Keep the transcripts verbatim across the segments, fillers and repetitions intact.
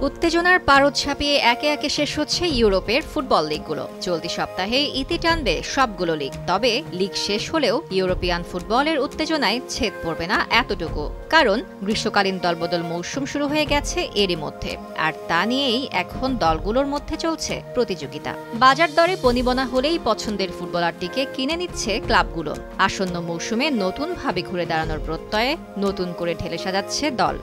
উত্তেজনার পারদ ছাপিয়ে একে একে শেষ হচ্ছে ইউরোপের ফুটবল লিগগুলো। চলতি সপ্তাহে ইতি টানবে সবগুলো লিগ। তবে লিগ শেষ হলেও ইউরোপিয়ান ফুটবলের উত্তেজনায় ছেদ পড়বে না এতটুকু, কারণ গ্রীষ্মকালীন দলবদল মৌসুম শুরু হয়ে গেছে এরই মধ্যে। আর তা নিয়েই এখন দলগুলোর মধ্যে চলছে প্রতিযোগিতা। বাজার দরে বনিবনা হলেই পছন্দের ফুটবলারটিকে কিনে নিচ্ছে ক্লাবগুলো। আসন্ন মৌসুমে নতুনভাবে ঘুরে দাঁড়ানোর প্রত্যয়ে নতুন করে ঢেলে সাজাচ্ছে দল।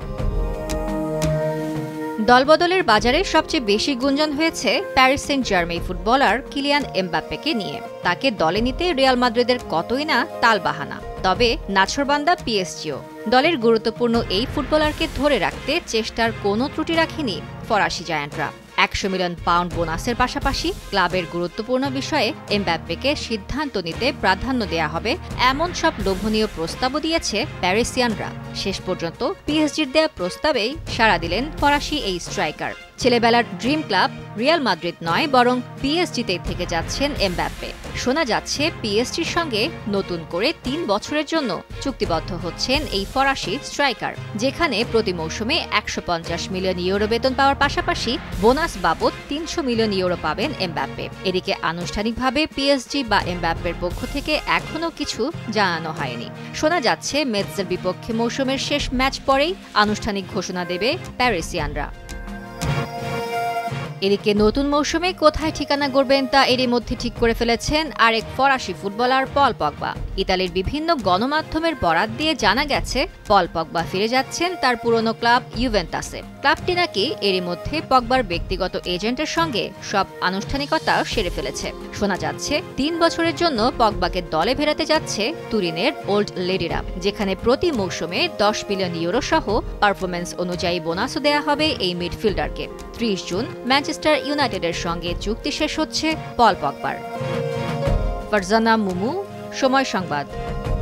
দলবদলের বাজারে সবচেয়ে বেশি গুঞ্জন হয়েছে Paris Saint Germain footballer Kylian এমবাপ্পেকে নিয়ে। তাকে দলে নিতে রিয়াল মাদ্রিদের কতই না তালবাহানা। তবে নাছোড়বান্দা পিএসজিও দলের গুরুত্বপূর্ণ এই ফুটবলারকে ধরে রাখতে চেষ্টার কোনো ত্রুটি রাখেনি ফরাসি জায়ান্টরা। একশো মিলিয়ন পাউন্ড বোনাসের পাশাপাশি ক্লাবের গুরুত্বপূর্ণ বিষয়ে এমবাপ্পেকে সিদ্ধান্ত নিতে প্রাধান্য দেয়া হবে এমন সব লোভনীয় প্রস্তাবও দিয়েছে প্যারিসিয়ানরা। শেষ পর্যন্ত পিএসজির দেয়া প্রস্তাবেই সাড়া দিলেন ফরাসি এই স্ট্রাইকার। ছেলেবেলার ড্রিম ক্লাব রিয়াল মাদ্রিদ নয়, বরং পিএসজিতেই থেকে যাচ্ছেন এমবাপ্পে। শোনা যাচ্ছে পিএসজির সঙ্গে নতুন করে তিন বছরের জন্য চুক্তিবদ্ধ হচ্ছেন এই ফরাসি স্ট্রাইকার, যেখানে প্রতি মৌসুমে একশো পঞ্চাশ মিলিয়ন ইউরো বেতন পাওয়ার পাশাপাশি বোনাস বাবদ তিনশো মিলিয়ন ইউরো পাবেন এমবাপ্পে। এদিকে আনুষ্ঠানিকভাবে পিএসজি বা এমবাপ্পের পক্ষ থেকে এখনও কিছু জানানো হয়নি। শোনা যাচ্ছে মেটসের বিপক্ষে মৌসুমের শেষ ম্যাচ পরেই আনুষ্ঠানিক ঘোষণা দেবে প্যারিসিয়ানরা। এদিকে নতুন মৌসুমে কোথায় ঠিকানা গড়বেন তা এরই মধ্যে ঠিক করে ফেলেছেন আরেক ফরাসি ফুটবলার পল পগবা। ইতালির বিভিন্ন গণমাধ্যমের বরাত দিয়ে জানা গেছে পল পগবা ফিরে যাচ্ছেন তার পুরনো ক্লাব ইউভেন্টাসে। ক্লাবটি নাকি এরই মধ্যে পগবার ব্যক্তিগত এজেন্টের সঙ্গে সব আনুষ্ঠানিকতা সেরে ফেলেছে। শোনা যাচ্ছে তিন বছরের জন্য পগবাকে দলে ফেরাতে যাচ্ছে তুরিনের ওল্ড লেডিরা, যেখানে প্রতি মৌসুমে দশ মিলিয়ন ইউরো সহ পারফরমেন্স অনুযায়ী বোনাসও দেয়া হবে এই মিডফিল্ডারকে। ত্রিশ জুন ম্যানচেস্টার ইউনাইটেডের সঙ্গে চুক্তি শেষ হচ্ছে পল পগবার। ফারজানা মুমু, সময় সংবাদ।